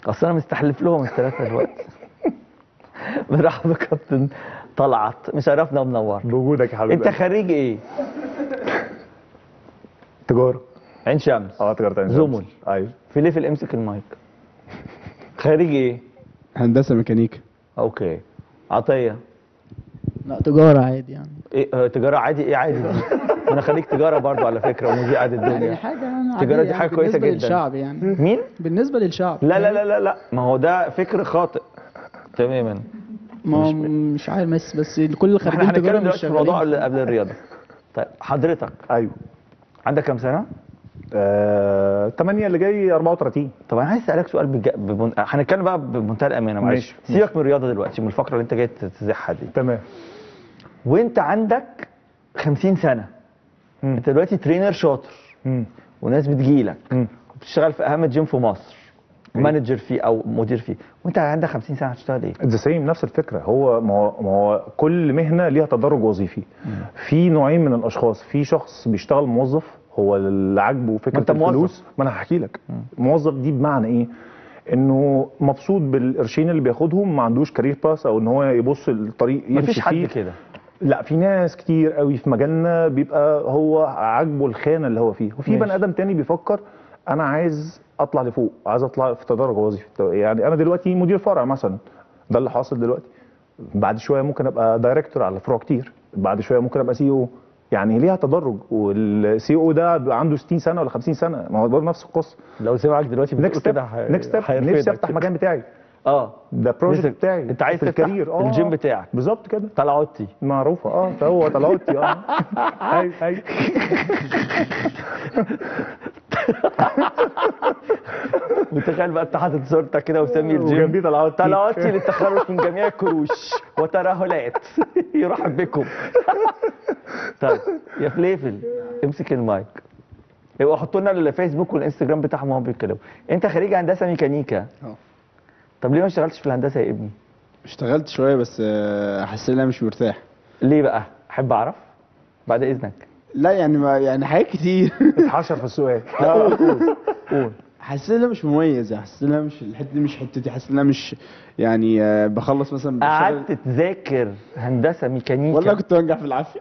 اصل انا مستحلف لهم الثلاثه دلوقتي. مرحبا كابتن طلعت، مشرفنا ومنورنا بوجودك يا حبيبي. انت خريج ايه؟ تجاره. عين شمس. تجاره عين شمس. زمل. ايوه. في ليفل امسك المايك. خريج ايه؟ هندسه ميكانيكا. اوكي. عطيه. لا تجارة عادي يعني. ايه تجاره عادي؟ ايه عادي دي؟ انا خريج تجاره برضو على فكره، ومذيع عادي يعني الدنيا. حاجة يعني التجاره دي حاجه كويسه بالنسبة جدا. للشعب يعني. مين؟ بالنسبة للشعب. لا لا لا لا لا، ما هو ده فكر خاطئ تماما. ما هو مش عارف بس كل اللي احنا خارجين هنتكلم تجارة مش دلوقتي في الموضوع شغالين. قبل الرياضه. طيب حضرتك ايوه. عندك كام سنه؟ 8 اللي جاي 34. طب انا عايز اسالك سؤال هنتكلم بقى بمنتهى الامانه، معلش. ماشي. سيبك من الرياضه دلوقتي، من الفقره اللي انت جاي تزحها دي. تمام. وانت عندك 50 سنه. انت دلوقتي ترينر شاطر. وناس بتجيلك. وبتشتغل في اهم جيم في مصر. مانجر فيه او مدير فيه، وانت عندك 50 سنه هتشتغل ايه؟ ذا سيم، نفس الفكره. ما هو كل مهنه ليها تدرج وظيفي. في نوعين من الاشخاص. في شخص بيشتغل موظف، هو اللي عاجبه فكره الفلوس. ما انا هحكي لك. موظف دي بمعنى ايه؟ انه مبسوط بالقرشين اللي بياخدهم، ما عندوش كارير باس او ان هو يبص الطريق يمشي فيه. مفيش حد كده. لا، في ناس كتير قوي في مجالنا بيبقى هو عاجبه الخانه اللي هو فيه، وفي بني ادم تاني بيفكر انا عايز اطلع لفوق، عايز اطلع في تدرج وظيفي. يعني انا دلوقتي مدير فرع مثلا، ده اللي حاصل دلوقتي. بعد شويه ممكن ابقى دايركتور على فروع كتير، بعد شويه ممكن ابقى سي او. يعني ليها تدرج، والسي او ده بيبقى عنده 60 سنه ولا 50 سنه، ما هو برضه نفس القصه. لو سمعك دلوقتي بتقول كده نكست ستيب، نفسي افتح مكان بتاعي. ده بروجكت بتاعي. انت عايز في تفتح الكارير. الجيم بتاعك. بالظبط كده. طلعوتي معروفه. فهو طلعوتي. اي وتخيل بقى انت حاطط صورتك كده وسمي الجيم وجنبيه طلعوتي للتخلص من جميع الكروش وترهلات. يرحب بكم. طيب يا فليفل امسك المايك. يبقى حطوا لنا الفيسبوك والانستجرام بتاعهم وهم بيتكلموا. انت خريج هندسه ميكانيكا. طب ليه ما اشتغلتش في الهندسه يا ابني؟ اشتغلت شويه بس حسيت ان انا مش مرتاح. ليه بقى؟ احب اعرف بعد اذنك. لا يعني ما يعني حاجات كتير. اتحشر في السؤال. قول. حسيت ان انا مش مميز، حسيت ان انا مش الحته دي، مش حتتي، حسيت ان انا مش يعني بخلص مثلا قعدت تذاكر هندسه ميكانيكا. والله كنت بنجح في العافيه.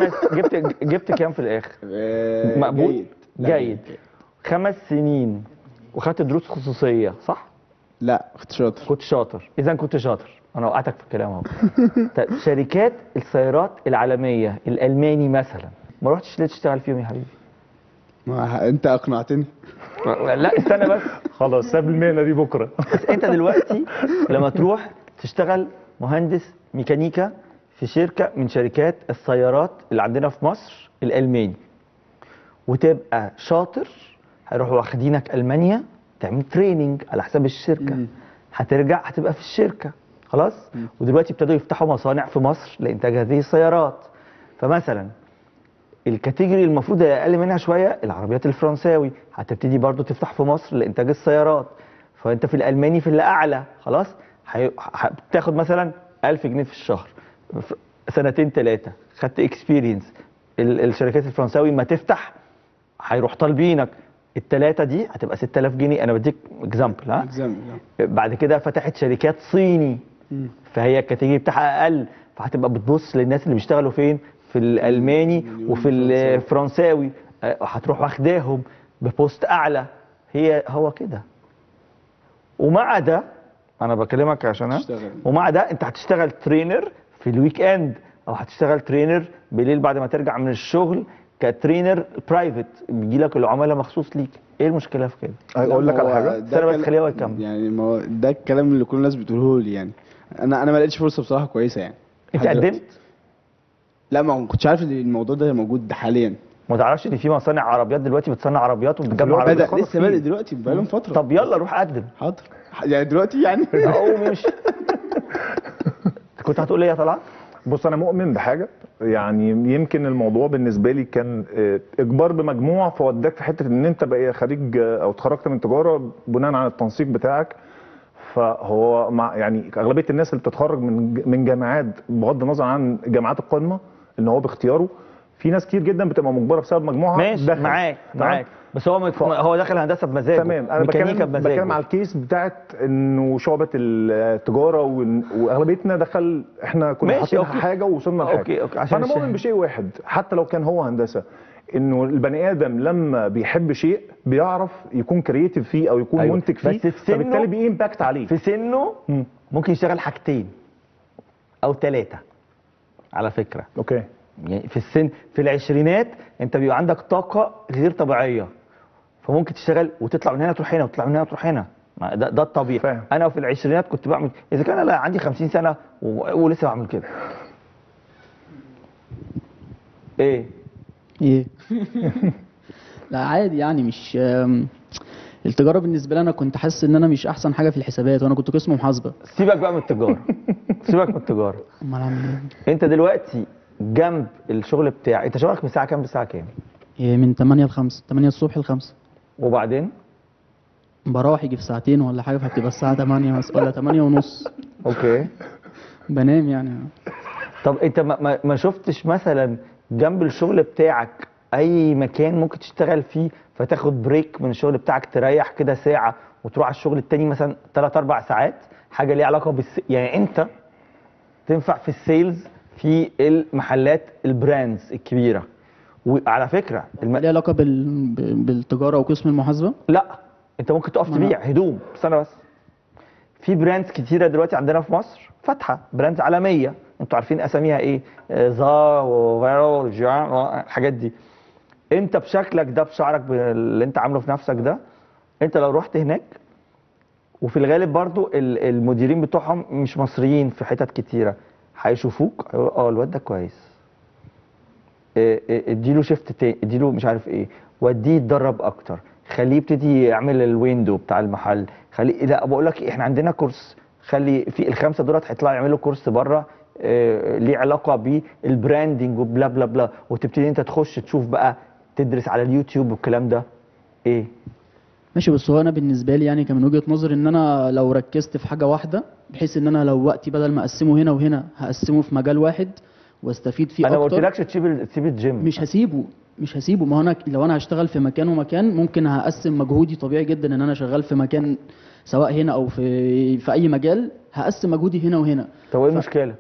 جبت كام في الاخر؟ مقبول؟ جيد. 5 سنين وخدت دروس خصوصيه صح؟ لا كنت شاطر. كنت شاطر، اذا كنت شاطر. انا وقعتك في الكلام اهو. شركات السيارات العالميه الالماني مثلا، ما رحتش ليه تشتغل فيهم يا حبيبي؟ ما انت اقنعتني. لا استنى بس. خلاص ساب المهنه دي بكره. بس انت دلوقتي لما تروح تشتغل مهندس ميكانيكا في شركه من شركات السيارات اللي عندنا في مصر الالماني، وتبقى شاطر، هيروحوا واخدينك المانيا تعمل تريننج على حساب الشركه. هترجع هتبقى في الشركه خلاص. ودلوقتي ابتدوا يفتحوا مصانع في مصر لانتاج هذه السيارات. فمثلا الكاتيجوري المفروض اقل منها شويه العربيات الفرنساوي، هتبتدي برضو تفتح في مصر لانتاج السيارات. فانت في الالماني في اللي اعلى خلاص. بتاخد مثلا 1000 جنيه في الشهر، 2 3 خدت اكسبيرينس. الشركات الفرنساوي ما تفتح هيروح طالبينك الثلاثه دي هتبقى 6000 جنيه. انا بديك اكزامبل. بعد كده فتحت شركات صيني، فهي الكاتيجوري بتاعها اقل، فهتبقى بتبص للناس اللي بيشتغلوا فين؟ في الالماني وفي الفرنساوي، هتروح واخداهم ببوست اعلى. هو كده. ومع ده انا بكلمك عشان ومع ده انت هتشتغل ترينر في الويك اند، او هتشتغل ترينر بالليل بعد ما ترجع من الشغل كترينر برايفت، بيجي لك العملاء مخصوص ليك. ايه المشكله في كده؟ اقول لك على حاجه. استنى بس خليها يكمل. يعني ما هو ده الكلام اللي كل الناس بتقوله لي. يعني انا ما لقيتش فرصه بصراحه كويسه يعني. انت قدمت؟ لا ما كنتش عارف ان الموضوع ده موجود حاليا. ما تعرفش ان في مصانع عربيات دلوقتي بتصنع عربيات وبتجمع عربيات؟ لسه بادئ دلوقتي بقالهم فتره. طب يلا روح قدم. حاضر يعني دلوقتي يعني. قوم امشي. كنت هتقول ايه يا طلعت؟ بص انا مؤمن بحاجه، يعني يمكن الموضوع بالنسبه لي كان اجبار بمجموع، فوداك في حته ان انت بقى خريج او اتخرجت من تجاره بناء على التنسيق بتاعك. فهو مع يعني اغلبيه الناس اللي بتتخرج من جامعات بغض النظر عن جامعات القمه ان هو باختياره، في ناس كتير جدا بتبقى مجبره بسبب مجموعها ماشي دخل. معاك تمام؟ معاك، بس هو داخل هندسه بمزاجه، تمام. انا ميكانيكا بمزاجه. بتكلم على الكيس بتاعت انه شعبه التجاره واغلبيتنا دخل، احنا كنا ماشي، حاطين أوكي. حاجه ووصلنا لحاجه. أوكي، عشان فانا مؤمن بشيء واحد حتى لو كان هو هندسه، انه البني ادم لما بيحب شيء بيعرف يكون كرييتيف فيه او يكون أيوة. منتج فيه، بس في سنه فبالتالي بيمباكت عليه في سنه مم. ممكن يشتغل حاجتين او ثلاثه على فكره. اوكي. يعني في السن في العشرينات انت بيبقى عندك طاقه غير طبيعيه، فممكن تشتغل وتطلع من هنا تروح هنا وتطلع من هنا تروح هنا، ده الطبيعي. فاهم. انا في العشرينات كنت بعمل، اذا كان انا عندي 50 سنه ولسه بعمل كده. ايه ايه لا عادي يعني، مش التجاره بالنسبه لي انا كنت حاسس ان انا مش احسن حاجه في الحسابات، وانا كنت قسم محاسبه. سيبك بقى من التجاره، سيبك من التجاره. امال اعمل ايه؟ انت دلوقتي جنب الشغل بتاعك، انت شغلك من الساعه كام للساعه كام؟ إيه، من 8 ل 5، 8 الصبح ل 5. وبعدين بروح يجي في ساعتين ولا حاجه، فبتبقى الساعه 8 ولا 8 ونص اوكي. بنام يعني. طب انت ما شفتش مثلا جنب الشغل بتاعك اي مكان ممكن تشتغل فيه فتاخد بريك من الشغل بتاعك، تريح كده ساعه وتروح على الشغل التاني مثلا 3 4 ساعات، حاجه ليها علاقه يعني انت تنفع في السيلز في المحلات البراندز الكبيره. وعلى فكره ليه علاقه بالتجاره وقسم المحاسبه؟ لا، انت ممكن تقف تبيع هدوم. استنى بس، في براندز كتيره دلوقتي عندنا في مصر فاتحه، براندز عالميه، انتوا عارفين اساميها ايه، زا وفيرو الحاجات دي. انت بشكلك ده، بشعرك اللي انت عامله في نفسك ده، انت لو رحت هناك، وفي الغالب برضو المديرين بتوعهم مش مصريين في حتت كتيره، هيشوفوك هيقولوا الواد ده كويس، اديله شيفت تاني، اديله مش عارف ايه، وديه يتدرب اكتر، خليه يبتدي يعمل الويندو بتاع المحل، خليه، لا بقول لك احنا عندنا كورس، خلي في الخمسه دولت هيطلعوا يعملوا كورس بره ليه علاقه بالبراندنج وبلا بلا بلا، وتبتدي انت تخش تشوف بقى، تدرس على اليوتيوب والكلام ده. ايه ماشي، بس هو انا بالنسبه لي يعني كان من وجهه نظري ان انا لو ركزت في حاجه واحده، بحيث ان انا لو وقتي بدل ما اقسمه هنا وهنا هقسمه في مجال واحد واستفيد فيه انا ما اكتر. قلتلكش تسيب الجيم، مش هسيبه. ما هو انا لو انا هشتغل في مكان ومكان، ممكن هقسم مجهودي طبيعي جدا، ان انا شغال في مكان سواء هنا او في اي مجال، هقسم مجهودي هنا وهنا. طب ايه المشكله؟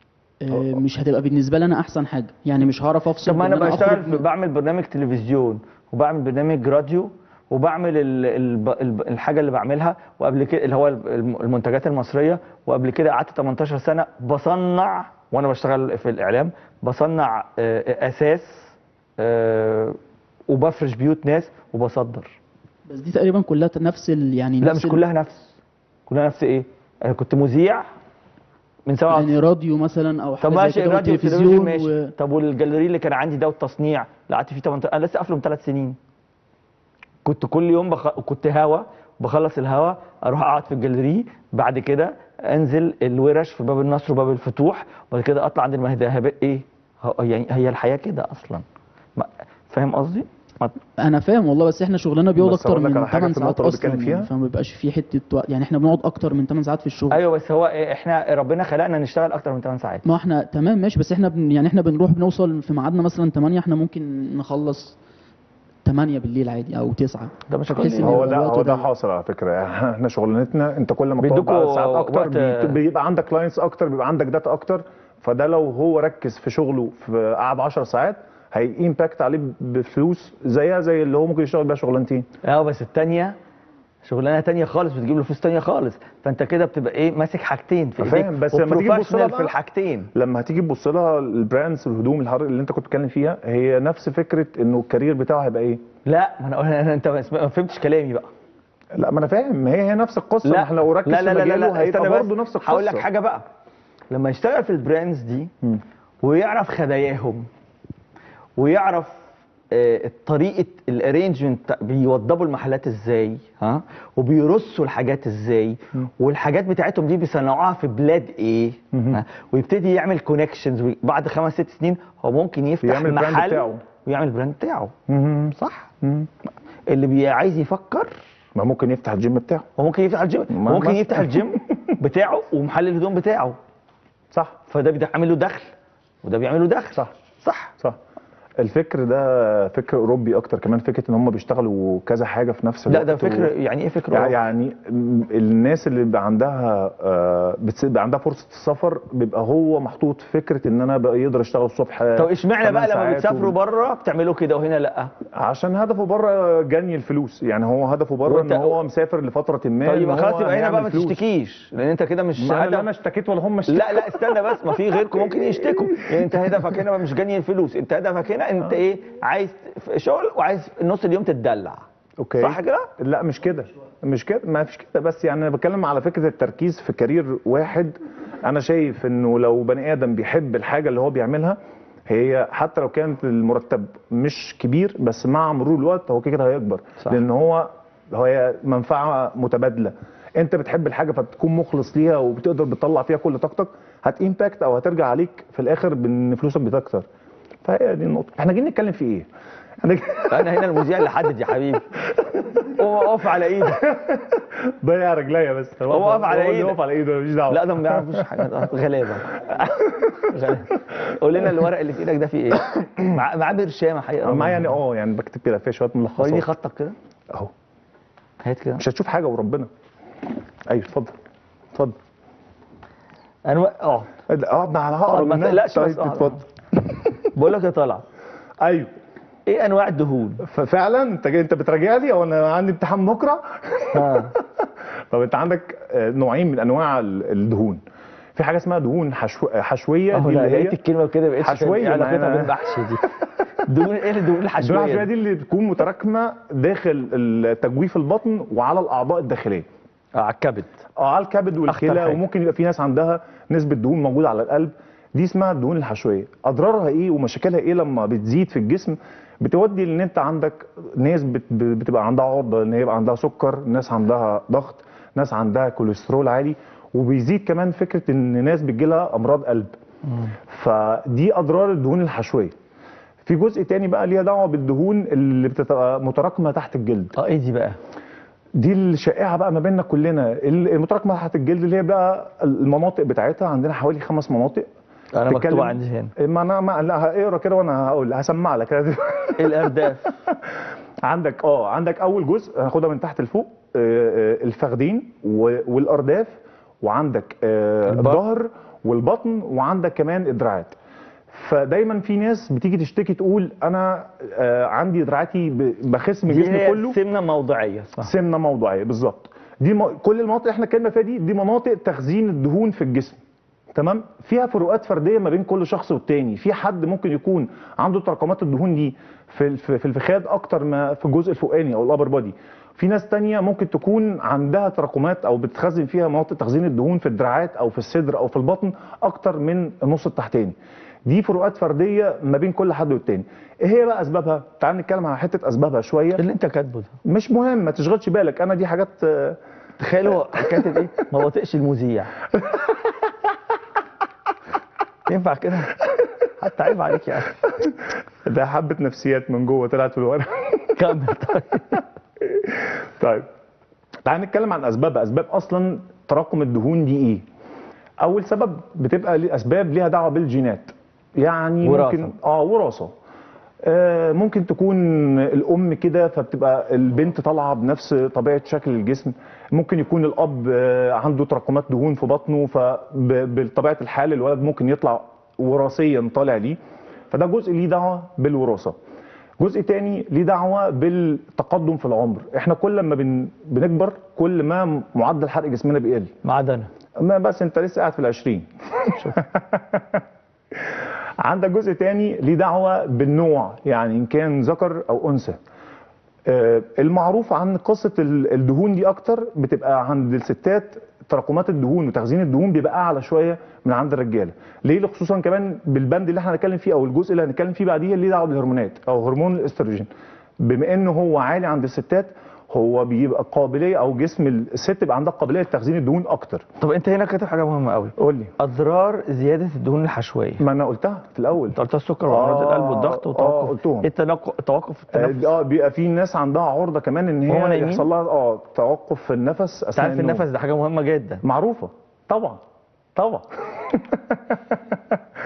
مش هتبقى بالنسبه لي انا احسن حاجه، يعني مش هعرف افصل. طب ما انا بإن بشتغل بعمل برنامج تلفزيون وبعمل برنامج راديو وبعمل الحاجه اللي بعملها، وقبل كده اللي هو المنتجات المصريه، وقبل كده قعدت 18 سنه بصنع، وانا بشتغل في الاعلام بصنع اساس وبفرش بيوت ناس وبصدر. بس دي تقريبا كلها نفس يعني لا مش كلها نفس. كلها نفس ايه؟ انا كنت مذيع من 7 يعني راديو مثلا او حاجه طب ماشي، زي كده، الراديو والتلفزيون وتلفزيون ماشي. طب والجاليري اللي كان عندي ده والتصنيع اللي قعدت فيه 18، انا لسه قافله من 3 سنين. كنت كل يوم كنت هوا، بخلص الهوا اروح اقعد في الجاليري، بعد كده انزل الورش في باب النصر وباب الفتوح، وبعد كده اطلع عند المهدى. ايه يعني هي الحياه كده اصلا، فاهم قصدي؟ انا فاهم والله، بس احنا شغلنا بيقعد بس اكتر هقول لك من على حاجة 8 في ساعات النقطة اللي اصلا بتكلم يعني، فيها. فما بيبقاش في حته يعني احنا بنقعد اكتر من 8 ساعات في الشغل. ايوه بس هو احنا ربنا خلقنا نشتغل اكتر من 8 ساعات. ما احنا تمام ماشي، بس احنا يعني احنا بنروح بنوصل في ميعادنا مثلا 8، احنا ممكن نخلص 8 بالليل عادي او 9. ده مش بحيث إن هو يبقى ده الوقت هو ده ضيق. حاصل على فكره. يعني احنا شغلانتنا انت كل ما بتقعد بيدوكوا عدد ساعات اكتر وقت- بيبقى عندك كلاينتس اكتر، بيبقى عندك داتا اكتر، فده لو هو ركز في شغله في قعد 10 ساعات هيمباكت عليه بفلوس زيها زي اللي هو ممكن يشتغل بيها شغلانتين. بس التانية شغلانه تانية خالص، بتجيب له فلوس تانية خالص، فانت كده بتبقى ايه، ماسك حاجتين في ايديك. فاهم، بس لما تيجي تبص لها وبروفيشنال في الحاجتين. لما هتيجي تبص لها البراندز والهدوم اللي انت كنت بتتكلم فيها، هي نفس فكره انه الكارير بتاعه هيبقى ايه. لا ما انت ما فهمتش كلامي بقى. لا ما انا فاهم، ما هي نفس القصه، ما احنا لو ركز في مجاله هيبقى برضه نفس القصه. هقول لك حاجه بقى، لما يشتغل في البراندز دي ويعرف خباياهم ويعرف طريقه الارينجمنت، بيوضبوا المحلات ازاي، ها، وبيرصوا الحاجات ازاي، والحاجات بتاعتهم دي بيصنعوها في بلاد ايه، ويبتدي يعمل كونكشنز. بعد 5 6 سنين هو ممكن يفتح محل ويعمل البراند بتاعه. صح. اللي عايز يفكر، ما ممكن يفتح الجيم بتاعه، وممكن يفتح الجيم، ممكن يفتح الجيم بتاعه ومحل الهدوم بتاعه. صح. فده بيعمل له دخل وده بيعمل له دخل. صح. صح. صح. الفكر ده فكر اوروبي اكتر، كمان فكره ان هم بيشتغلوا كذا حاجه في نفس الوقت. لا ده فكر، يعني ايه فكر أوروبي؟ يعني الناس اللي بيبقى عندها بيبقى عندها فرصه السفر، بيبقى هو محطوط فكره ان انا بقى يقدر اشتغل الصبح. طب اشمعنى بقى 8 لما ساعات بتسافروا بره بتعملوا كده وهنا لا؟ عشان هدفه بره جني الفلوس، يعني هو هدفه بره ان هو مسافر لفتره ما. طيب إن خلاص هو يبقى هنا بقى ما هيعمل فلوس. تشتكيش، لان انت كده مش ما انا لا انا اشتكيت ولا هم اشتكوا. لا استنى بس، ما في غيركم ممكن يشتكوا، يعني انت هدفك هنا مش جني الفلوس، انت هدفك هنا انت ايه، عايز شغل وعايز نص اليوم تتدلع. اوكي صح كده؟ لا مش كده، مش كده، ما فيش كده، بس يعني انا بتكلم على فكره التركيز في كارير واحد. انا شايف انه لو بني ادم بيحب الحاجه اللي هو بيعملها، هي حتى لو كانت المرتب مش كبير، بس مع مرور الوقت هو كده هيكبر. صح. لان هي منفعه متبادله. انت بتحب الحاجه فتكون مخلص ليها وبتقدر بتطلع فيها كل طاقتك، هتامباكت او هترجع عليك في الاخر بان فلوسك بتكتر. فهي دي النقطه. احنا جايين نتكلم في ايه؟ انا هنا المذيع اللي حدد يا حبيبي. هو واقف على ايدك. ضيع رجليا بس. هو واقف على ايدك. واقف على ايده، ماليش دعوه. لا ده ما بيعرفوش حاجه، غلابه. غلابه. قول لنا الورق اللي في ايدك ده فيه ايه؟ معاه برشامه حقيقه. معايا يعني بكتب كده فيها شويه ملخصات. وريني خطك كده اهو. هات كده. مش هتشوف حاجه وربنا. ايوه اتفضل اتفضل. انا اقعد على هقعد ما منها. تقلقش طيب بس اتفضل. بقول لك يا طلعت، ايوه ايه انواع الدهون؟ ففعلا انت بتراجع لي او انا عندي امتحان بكره؟ طب انت عندك نوعين من انواع الدهون. في حاجه اسمها دهون حشويه. دي اللي هي الكلمه كده بقيت حشويه. علاقتها بالمحشي دي. دهون ايه الدهون الحشويه؟ الدهون الحشويه دي اللي بتكون متراكمه داخل تجويف البطن وعلى الاعضاء الداخليه. على الكبد. على الكبد والكلى، وممكن يبقى في ناس عندها نسبه دهون موجوده على القلب. دي اسمها الدهون الحشويه. اضرارها ايه ومشاكلها ايه لما بتزيد في الجسم؟ بتودي ان انت عندك ناس بتبقى عندها عرضه ان يبقى عندها سكر، ناس عندها ضغط، ناس عندها كوليسترول عالي، وبيزيد كمان فكره ان ناس بتجيلها امراض قلب. فدي اضرار الدهون الحشويه. في جزء تاني بقى ليها دعوه بالدهون اللي بتبقى متراكمه تحت الجلد. ايه دي بقى؟ دي الشائعه بقى ما بيننا كلنا، المتراكمه تحت الجلد، اللي هي بقى المناطق بتاعتها. عندنا حوالي 5 مناطق. انا مكتوب عندي هنا. ما لا هقرا كده وانا هسمع لك. الارداف. عندك اول جزء هناخدها من تحت لفوق، الفخذين والارداف، وعندك الظهر والبطن، وعندك كمان الدراعات. فدايما في ناس بتيجي تشتكي تقول انا عندي دراعاتي بخس من جسمي كله. سمنه موضعيه. صح. سمنه موضعيه بالظبط. دي كل المناطق اللي احنا اتكلمنا فيها دي مناطق تخزين الدهون في الجسم. تمام. فيها فروقات فرديه ما بين كل شخص والتاني. في حد ممكن يكون عنده تراكمات الدهون دي في الفخاد اكتر ما في الجزء الفوقاني او الابر بادي. في ناس تانية ممكن تكون عندها تراكمات او بتخزن فيها مناطق تخزين الدهون في الدراعات او في الصدر او في البطن اكتر من النص التحتاني. دي فروقات فرديه ما بين كل حد والتاني. ايه هي بقى اسبابها؟ تعال نتكلم على حته اسبابها شويه. اللي انت كاتبه ده مش مهم، ما تشغلش بالك، انا دي حاجات. تخيل هو كاتب ايه؟ ما بطيقش المذيع. ينفع كده؟ حتى عيب عليك يا اخي. ده حبه نفسيات من جوه طلعت في الورق. كمل. طيب تعال نتكلم عن اسبابها. اسباب اصلا تراكم الدهون دي ايه؟ اول سبب بتبقى اسباب ليها دعوه بالجينات. يعني وراثة. ممكن وراثه. ممكن تكون الام كده فبتبقى البنت طالعه بنفس طبيعه شكل الجسم. ممكن يكون الاب عنده تراكمات دهون في بطنه، فبطبيعه الحال الولد ممكن يطلع وراثيا طالع ليه. فده جزء ليه دعوه بالوراثه. جزء تاني ليه دعوه بالتقدم في العمر. احنا كل ما بنكبر كل ما معدل حرق جسمنا بيقل. ما عدا انا. ما بس انت لسه قاعد في ال20. عندك جزء تاني ليه دعوه بالنوع، يعني ان كان ذكر او انثى. المعروف عن قصه الدهون دي اكتر بتبقى عند الستات. تراكمات الدهون وتخزين الدهون بيبقى اعلى شويه من عند الرجاله. ليه؟ خصوصا كمان بالبند اللي احنا هنتكلم فيه او الجزء اللي هنتكلم فيه بعديه اللي دعوه بالهرمونات او هرمون الاستروجين. بما انه هو عالي عند الستات، هو بيبقى قابليه او جسم الست بيبقى عندها قابليه لتخزين الدهون اكتر. طب انت هنا كاتب حاجه مهمه قوي. قول لي. اضرار زياده الدهون الحشويه. ما انا قلتها في الاول. انت قلت السكر وامراض القلب والضغط وتوقف. قلتهم. توقف التنفس. بيبقى في ناس عندها عرضه كمان ان هي يحصل لها توقف في النفس اثناء تعرف النفس ده حاجه مهمه جدا. معروفه طبعا.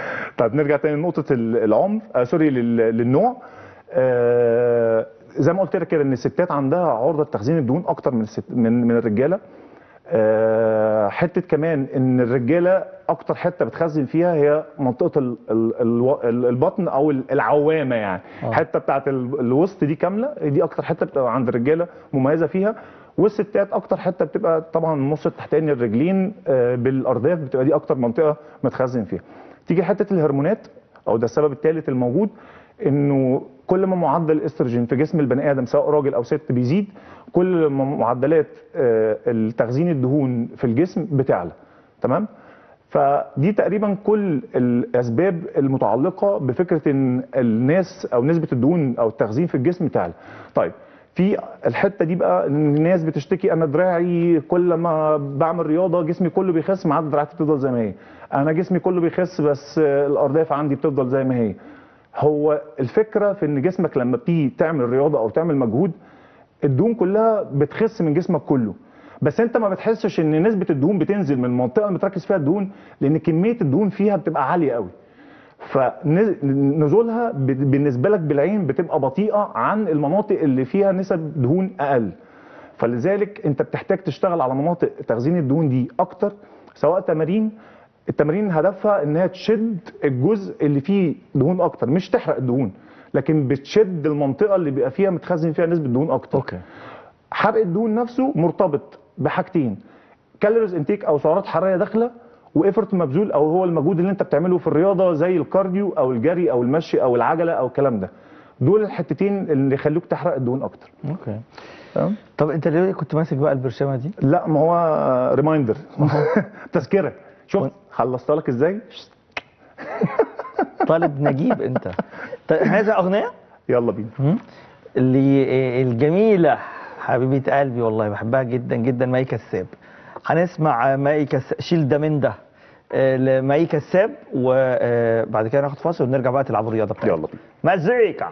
طيب نرجع تاني لنقطه العمر، سوري، للنوع. زي ما قلت لك كده ان الستات عندها عرضه لتخزين الدهون اكتر من الرجاله. حته كمان ان الرجاله اكتر حته بتخزن فيها هي منطقه البطن او العوامه يعني. حته بتاعت الوسط دي كامله، دي اكتر حته بتبقى عند الرجاله مميزه فيها. والستات اكتر حته بتبقى طبعا النص التحتاني الرجلين بالارداف، بتبقى دي اكتر منطقه متخزن فيها. تيجي حته الهرمونات، او ده السبب الثالث الموجود، انه كل ما معدل الاستروجين في جسم البني ادم سواء راجل او ست بيزيد، كل ما معدلات التخزين الدهون في الجسم بتعلى. تمام؟ فدي تقريبا كل الاسباب المتعلقه بفكره ان الناس او نسبه الدهون او التخزين في الجسم تعلى. طيب في الحته دي بقى الناس بتشتكي انا دراعي كل ما بعمل رياضه جسمي كله بيخس ما عدا دراعتي بتفضل زي ما هي. انا جسمي كله بيخس بس الارداف عندي بتفضل زي ما هي. هو الفكره في ان جسمك لما بتيجي تعمل رياضه او تعمل مجهود الدهون كلها بتخس من جسمك كله، بس انت ما بتحسش ان نسبه الدهون بتنزل من المنطقه اللي متركز فيها الدهون، لان كميه الدهون فيها بتبقى عاليه قوي. فنزولها بالنسبه لك بالعين بتبقى بطيئه عن المناطق اللي فيها نسب دهون اقل. فلذلك انت بتحتاج تشتغل على مناطق تخزين الدهون دي اكتر، سواء التمارين هدفها انها تشد الجزء اللي فيه دهون اكتر، مش تحرق الدهون، لكن بتشد المنطقه اللي بيبقى فيها متخزن فيها نسبه دهون اكتر. اوكي. حرق الدهون نفسه مرتبط بحاجتين: كالوريز انتيك او سعرات حراريه داخله، وايفورت مبذول او هو المجهود اللي انت بتعمله في الرياضه زي الكارديو او الجري او المشي او العجله او الكلام ده. دول الحتتين اللي يخلوك تحرق الدهون اكتر. اوكي. تمام؟ طب انت ليه كنت ماسك بقى البرشامه دي؟ لا ما هو ريمايندر تذكره. شفت خلصت لك ازاي؟ طالب نجيب انت. طيب احنا عايزين اغنيه؟ يلا بينا. اللي الجميله حبيبه قلبي والله بحبها جدا جدا، مي كساب. هنسمع مي كساب شيل ده من ده لمي كساب، وبعد كده ناخد فاصل ونرجع بقى تلعبوا الرياضه بتاعتكم. يلا بينا. مزيكا.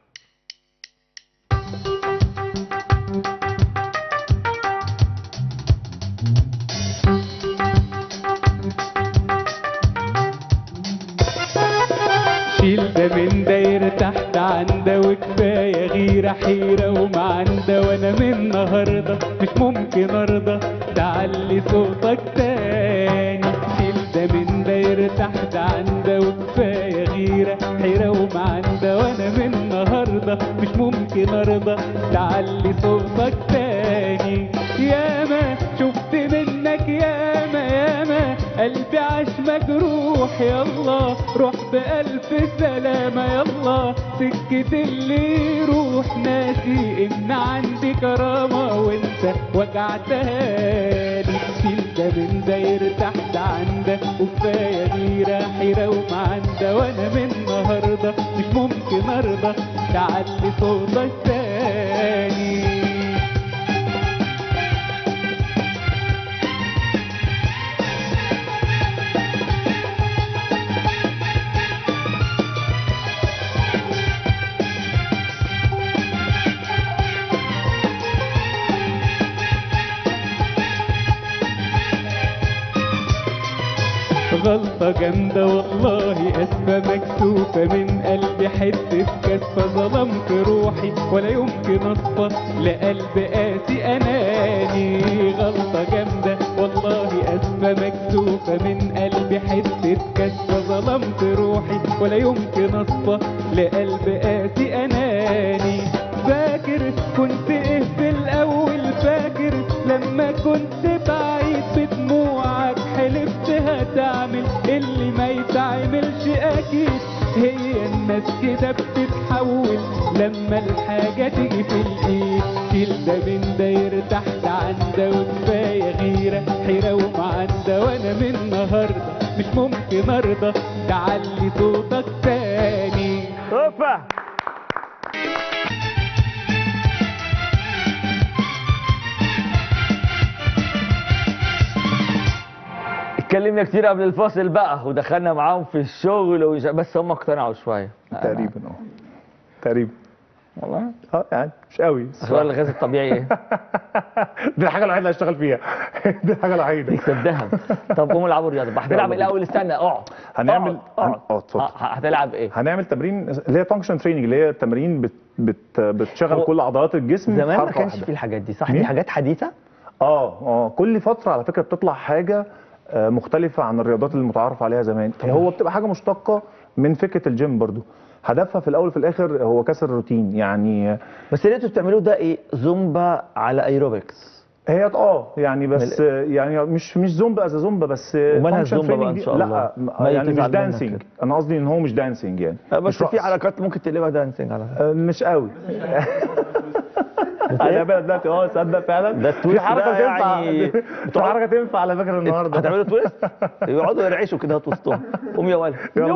شيل ده من ده يرتاح ده عنده وكفايه غيره حيره ومعنده، وانا من النهارده مش ممكن ارضى تعلي صوتك تاني. شيل ده من ده يرتاح ده عنده وكفايه غيره حيره ومعنده، وانا من النهارده مش ممكن ارضى تعلي صوتك تاني. ياما شفت منك ياما ياما قلبي عاش مجروح، يلا روح بألف سلامة، يلا سكة اللي يروح ناسي إن عندي كرامة وانت وجعتهالي. شيل ده من ده يرتاح ده عندك وكفاية غيرة حيرة ومعنده، وانا من النهاردة مش ممكن ارضى تعلي صوتك تاني. غلطة جامدة والله أسفة مكسوفة من قلبي حتة كسفة، ظلمت روحي ولا يمكن أصفى لقلب قاسي أناني. غلطة جامدة والله أسفة مكسوفة من قلبي حتة كسفة، ظلمت روحي ولا يمكن أصفى لقلب قاسي أناني. فاكر كنت إيه في الأول، فاكر لما كنت بعيد بدموعك حلفت هتعمل اللي ما يتعملش أكيد. هي الناس كده بتتحول لما الحاجة تيجي في الإيد. شيل ده من ده يرتاح ده عنده وكفاية غيرة حيرة ومعنده، وأنا من النهاردة مش ممكن أرضى تعلي صوتك تاني. اوبا. اتكلمنا كتير قبل الفاصل بقى ودخلنا معاهم في الشغل بس هم اقتنعوا شويه تقريبا تقريبا. والله يعني مش قوي اخبار الغاز الطبيعي ايه؟ دي الحاجه الوحيده اللي هشتغل فيها. دي الحاجه الوحيده. تكسب ذهب. طب قوموا العبوا رياضه. هتلعب ايه الاول؟ استنى اقعد. هنعمل اقعد. اتفضل. هتلعب ايه؟ هنعمل تمرين اللي هي فانكشن تريننج، اللي هي تمارين بتشغل كل عضلات الجسم. زمان ما حركة كانش واحدة. في الحاجات دي صح؟ مين؟ دي حاجات حديثه؟ كل فتره على فكره بتطلع حاجه مختلفه عن الرياضات اللي متعارف عليها زمان. هو بتبقى حاجه مشتقه من فكره الجيم برضو. هدفها في الاول وفي الاخر هو كسر الروتين يعني. بس اللي انتوا بتعملوه ده ايه؟ زومبا على ايروبكس. هي يعني بس يعني مش زومبا از زومبا بس. ومالها function الزومبا بقى training ان دي- شاء الله؟ لا ما يعني مش تزعل منك دانسينج. كده. انا قصدي ان هو مش دانسينج يعني. بس مش في رقص. حركات ممكن تقلبها دانسينج على فكره. مش قوي. انا بقى دلوقتي تصدق فعلا ده التويست في حركه ده تنفع يعني في حركه تنفع على فكره النهارده. هتعملوا تويست؟ يقعدوا يرعشوا كده في وسطهم. قوم يا ولد. يلا.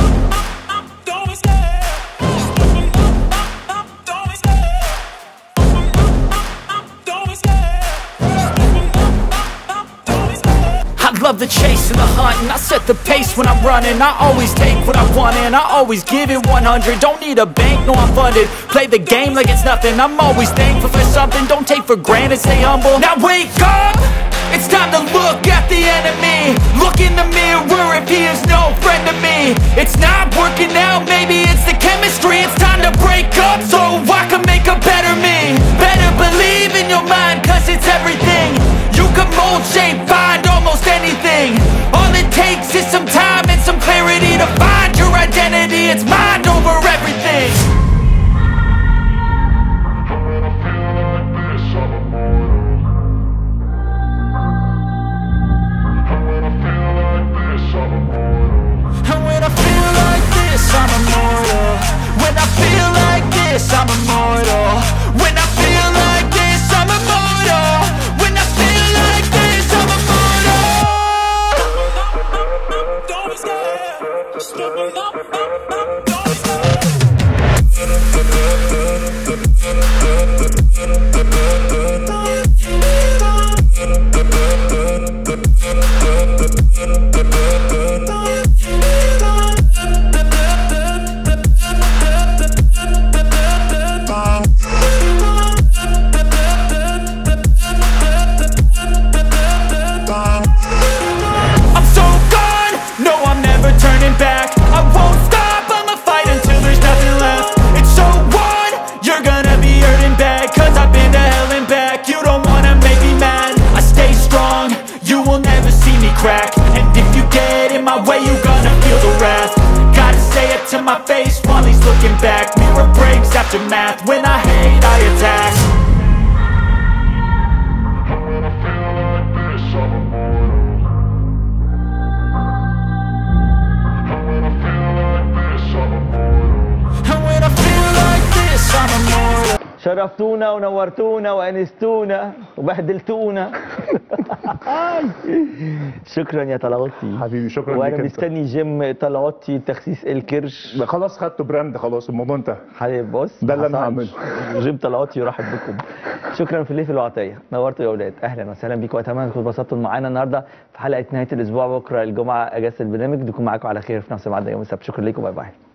I love the chase and the hunt, and I set the pace when I'm running. I always take what I want and I always give it 100. Don't need a bank, no I'm funded. Play the game like it's nothing. I'm always thankful for something. Don't take for granted, stay humble. Now wake up, it's time to look at the enemy. Look in the mirror if he is no friend to me. It's not working out, maybe it's the chemistry. It's time to break up so I can make a better me. Better believe in your mind, cause it's everything. You can mold, shape, find almost anything. All it takes is some time and some clarity to find your identity. It's mind over everything. And when I feel like this, I'm immortal. When I feel like this, I'm immortal. When I feel like this, I'm immortal. When I feel like this, I'm immortal. Don't stop. Don't stop. I'm so gone, no I'm never turning back. I won't stop, I'ma fight until there's nothing left. It's so on, you're gonna be hurting bad. Cause I've been to hell and back. You don't wanna make me mad. I stay strong, you will never see me crack. And if you get in my way, you're gonna feel the wrath. Gotta say it to my face while he's looking back. Mirror breaks after math. When I hate, I attack. And when I feel like this, I'm immortal. شرفتونا ونورتونا وانستونا وبهدلتونا. شكرا يا طلعتي حبيبي شكرا ليك وانا انت. مستني جيم طلعتي تخسيس الكرش. خلاص خدته براند، خلاص الموضوع انتهى. حبيبي بص ده اللي أنا حصلش. جيم طلعتي يرحب بكم. شكرا في الليل الوعطيه، نورتوا يا اولاد. اهلا وسهلا بيكم واتمنى تكونوا اتبسطتوا معانا النهارده في حلقه نهايه الاسبوع. بكره الجمعه اجازه البرنامج، نكون معاكم على خير في نفس الميعاد يوم السبت. شكرا لكم، باي باي.